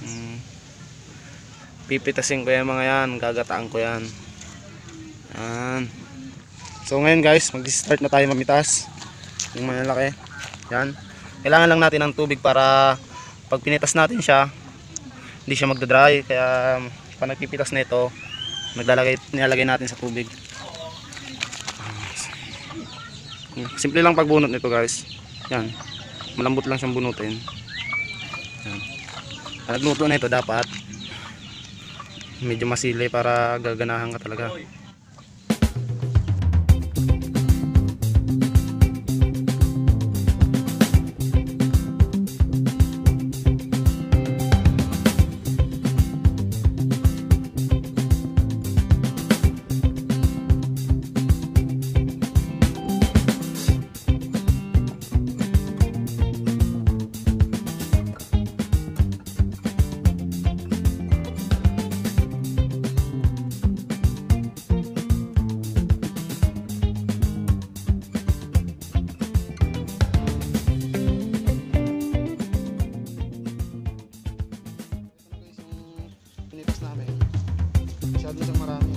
Pipitasin ko yan mga yan, gagataan ko yan. Yan. So ngayon guys, mag-start na tayo mamitas yung malalaki. Yan. Kailangan lang natin ng tubig para pag pinitas natin siya, hindi siya magdadry. Kaya pag nagpipitas na ito, nilalagay natin sa tubig. Simple lang pagbunot nito guys. Yan. Malambot lang siyang bunutin. Yan. Pag nagluto na ito, dapat medyo masilay para gaganahan ka talaga. Masyado siyang marami.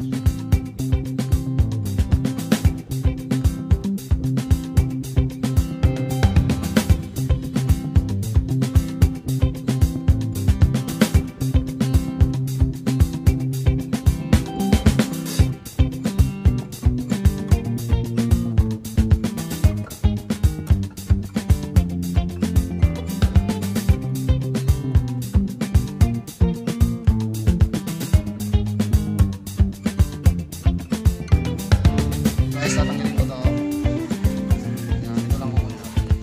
Tatanggalin ko to. Yan, ito lang muna.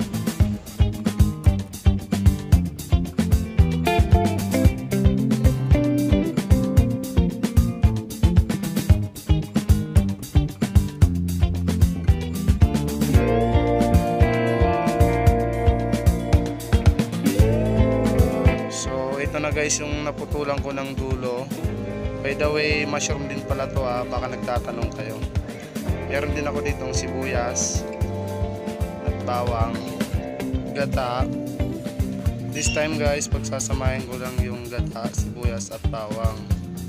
So ito na guys yung naputulan ko ng dulo. By the way, mushroom din pala to baka nagtatanong kayo. Meron din ako ditong sibuyas at bawang, gata. This time guys, pagsasamahin ko lang yung gata, sibuyas at bawang.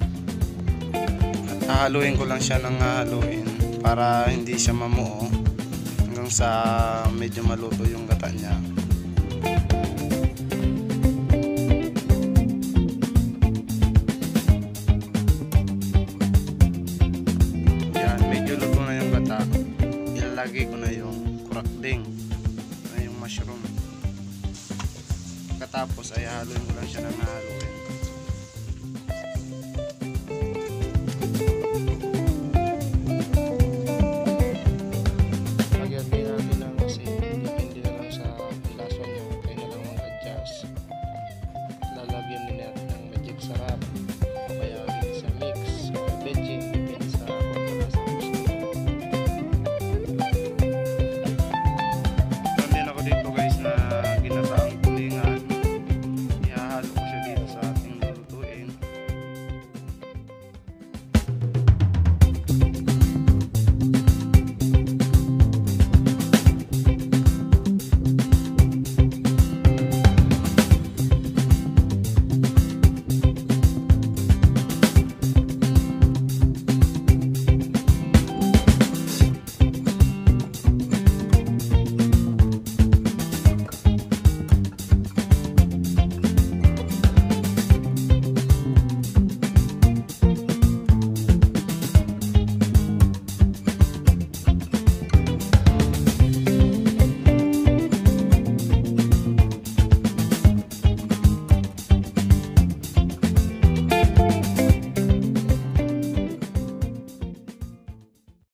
At hahaluin ko lang siya ng hahaluin para hindi siya mamuo hanggang sa medyo maluto yung gata niya. Ilalagay ko na yung kurakding na yung mushroom. Katapos ay haluin ko lang siya ng haluin.